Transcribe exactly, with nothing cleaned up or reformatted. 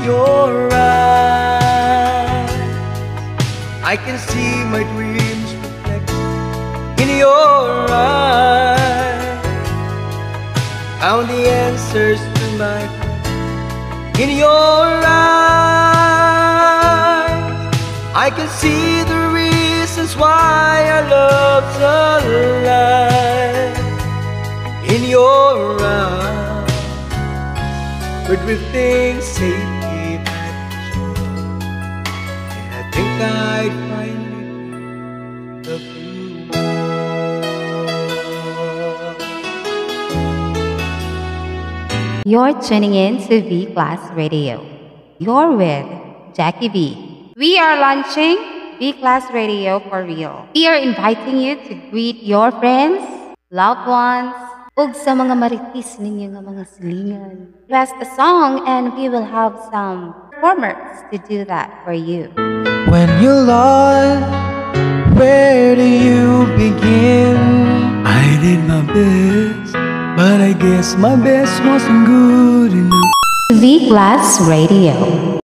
your eyes. I can see my dreams reflect in your eyes. Found the answers to my questions in your eyes. I can see the reasons why our love's alive in your eyes. We're drifting safely back to shore, and I think I'd finally love you more. You're tuning in to VClass Radio. You're with Jackie B. We are launching VClass Radio for real. We are inviting you to greet your friends, loved ones, ug sa mga maritis ninyo nga mga silingan. Request a song and we will have some performers to do that for you. When you're lost, where do you begin? I did my best, but I guess my best wasn't good enough. VClass Radio.